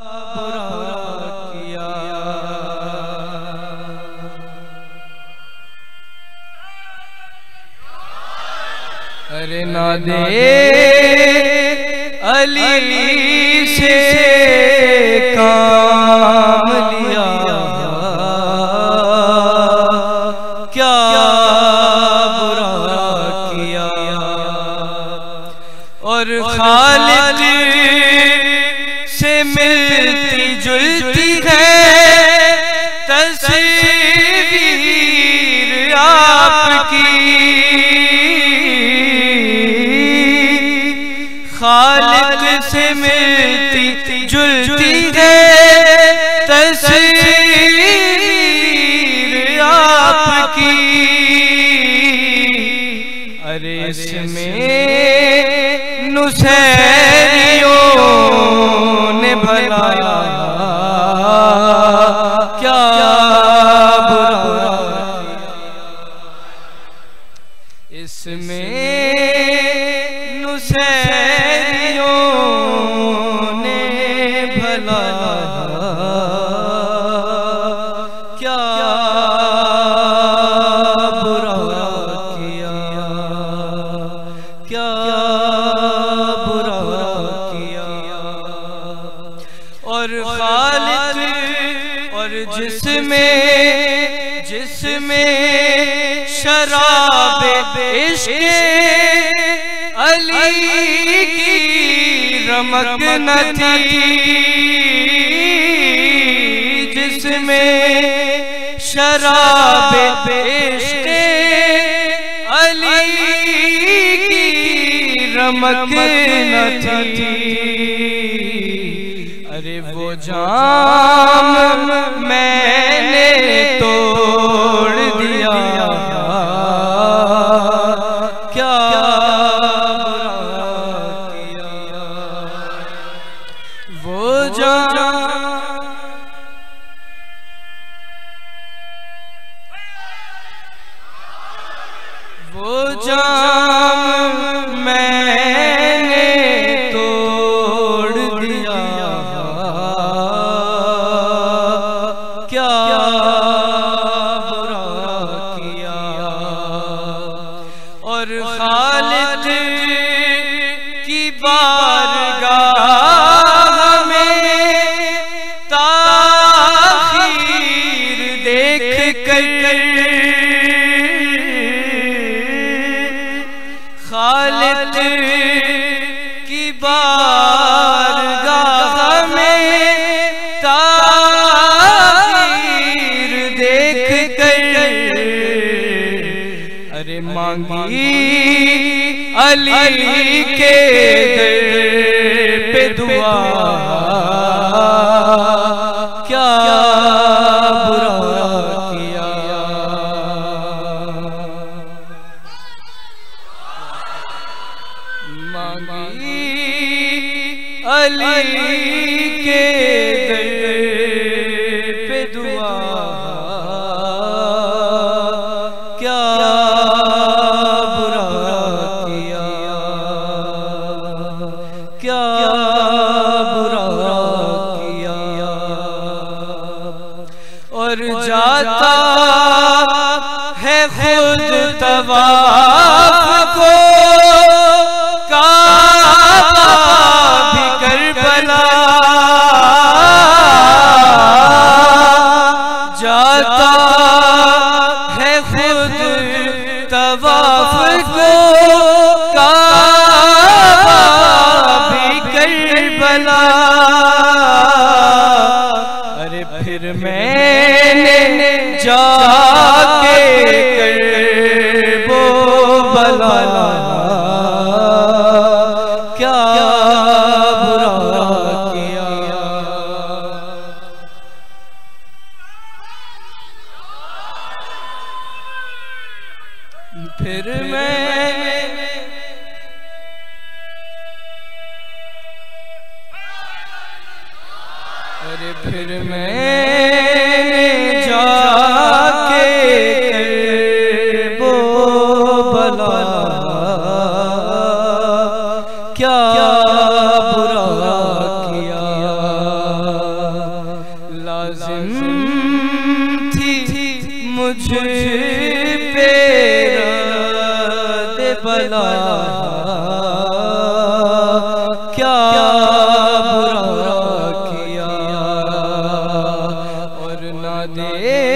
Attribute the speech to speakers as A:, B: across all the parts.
A: अरे ना दे अली से काम लिया, क्या बुरा किया। और खालिक से मिलती जुलती है तस्वीर आपकी, खालिक से मिलती जुलती है तस्वीर आपकी। अरे इसमें नुसैरियों ने भलाया, क्या बुरा इसमें नुसैरियों ने भलाया, क्या बुरा किया, क्या बुरा किया। और खालिक और जिसमें शराब इश्क़ अली की रमक न थी, जिसमें शराब इश्क़ अली की रमक न थी। अरे वो जाम मैंने तोड़ दिया, क्या वो जाम मैंने तोड़ दिया, क्या बुरा किया। और खालिक की बारगाह में ताख़ीर देख कर, खालिक की बारगाह में ताख़ीर देख कर, अरे मांगी अली के दर पे दुआ, क्या बुरा किया। मांगी अली के दर पे दुआ, क्या बुरा किया, क्या बुरा किया। और जाता है खुद तवाफ को काबा भी करबला, जाता है खुद तवाफ को काबा भी करबला। अरे फिर मैंने जाके करबो बला, क्या बुरा किया। फिर मैंने अरे फिर मैंने जाके करबो बला, क्या बुरा किया। मुझ पे रद बला क्या बुरा किया और ना दे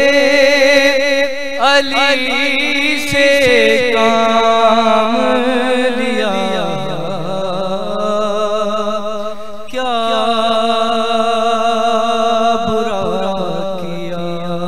A: अली से काम लिया क्या बुरा किया।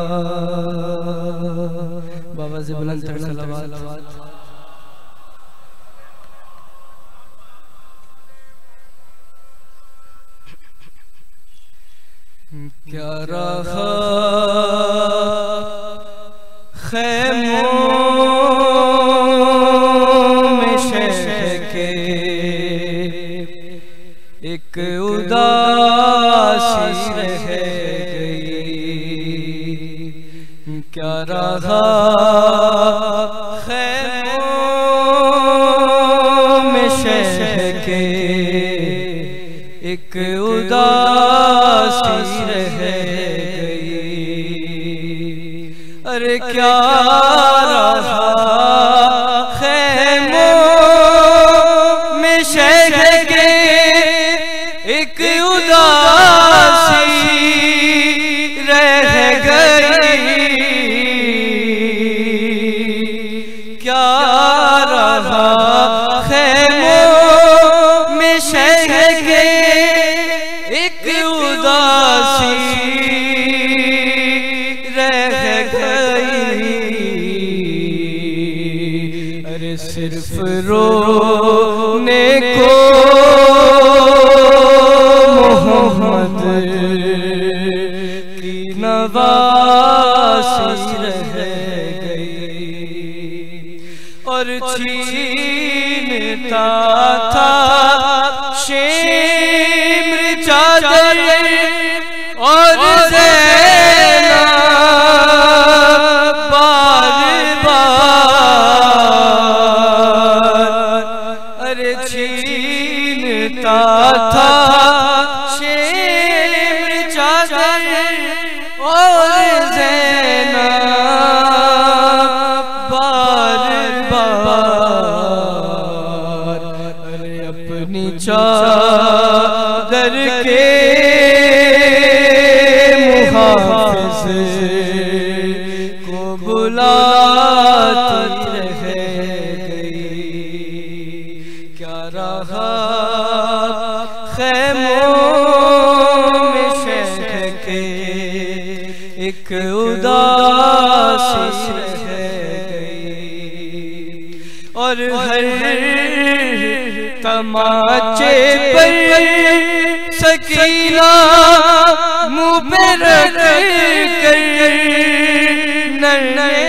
A: बाबा से बुलंद सलावत। क्या रहा खैमों में शह के एक उदासी रह गई। क्या रहा खैमों में शह के एक उदासी रह गई। अरे क्या रहा खैमों में शह के एक उदासी रह गई। क्या रहा खैमों में शह के एक उदासी रह गई। अरे सिर्फ रोने को मोहम्मद की नवासी रह गई और छीनता था शेम्र चादर और ज़ैनब बार बार। अरे छीनता था शेम्र चादर और ज़ैनब बार बार। अरे अपनी चादर के मुहाफ़िज़ को बुलाती रह गई। क्या रहा खैमों में शह के एक उदासी रह गई और हर तमाचे पर सकीना मुँह पे रख कर नन्हे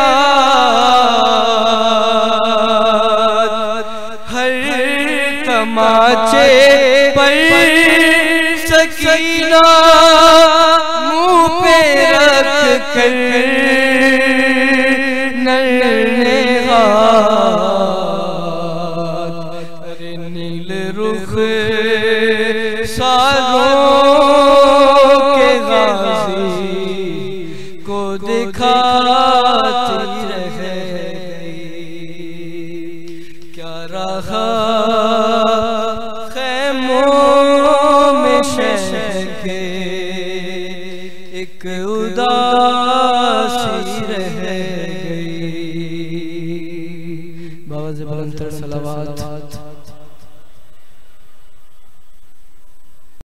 A: हाथ। हर तमाचे पर सकीना मुँह पे रख कर नन्हे हाथ। अरे नील रुख सालों के गाज़ी को दिखाती रह गई। क्या रहा खैमों में शह के एक उदासी रह गई। बाबा से बुलंद सलावत।